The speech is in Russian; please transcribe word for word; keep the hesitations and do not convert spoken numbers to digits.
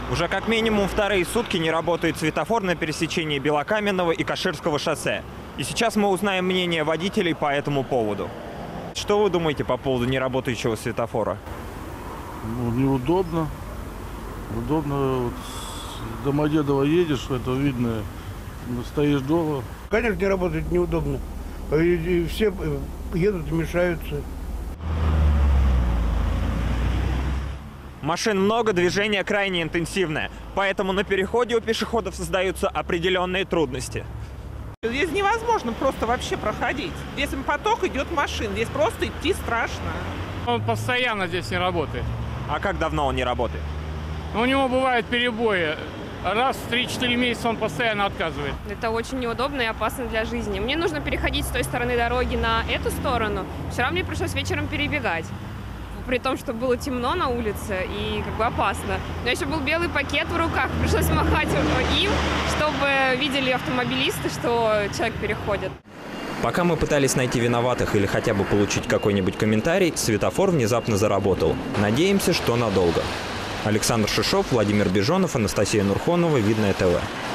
Уже как минимум вторые сутки не работает светофор на пересечении Белокаменного и Каширского шоссе. И сейчас мы узнаем мнение водителей по этому поводу. Что вы думаете по поводу неработающего светофора? Ну, неудобно. Удобно. Вот с Домодедово едешь, это видно, стоишь долго. Конечно, не работает, неудобно. И все едут, мешаются. Машин много, движение крайне интенсивное, поэтому на переходе у пешеходов создаются определенные трудности. Здесь невозможно просто вообще проходить. Здесь поток идет машин, здесь просто идти страшно. Он постоянно здесь не работает. А как давно он не работает? У него бывают перебои. Раз в три-четыре месяца он постоянно отказывает. Это очень неудобно и опасно для жизни. Мне нужно переходить с той стороны дороги на эту сторону. Вчера мне пришлось вечером перебегать. При том, что было темно на улице и как бы опасно. Но еще был белый пакет в руках. Пришлось махать им, чтобы видели автомобилисты, что человек переходит. Пока мы пытались найти виноватых или хотя бы получить какой-нибудь комментарий, светофор внезапно заработал. Надеемся, что надолго. Александр Шишов, Владимир Бежонов, Анастасия Нурхонова, Видное ТВ.